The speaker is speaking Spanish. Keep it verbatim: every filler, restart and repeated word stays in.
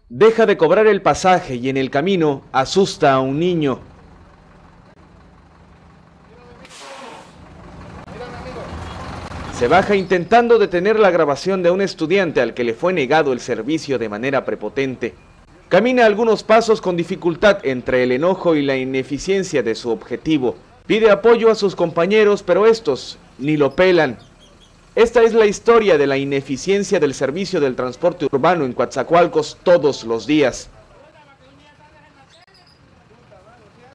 Deja de cobrar el pasaje y en el camino asusta a un niño. Se baja intentando detener la grabación de un estudiante al que le fue negado el servicio de manera prepotente. Camina algunos pasos con dificultad entre el enojo y la ineficiencia de su objetivo. Pide apoyo a sus compañeros, pero estos ni lo pelan. Esta es la historia de la ineficiencia del servicio del transporte urbano en Coatzacoalcos todos los días.